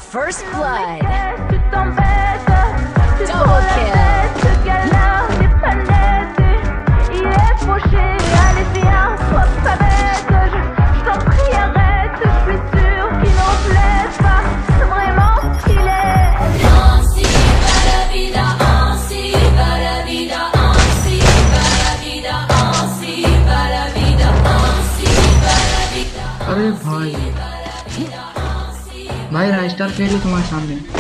First blood. Double kill. अरे भाई भाई राइस्टार फेल तुम्हारे सामने।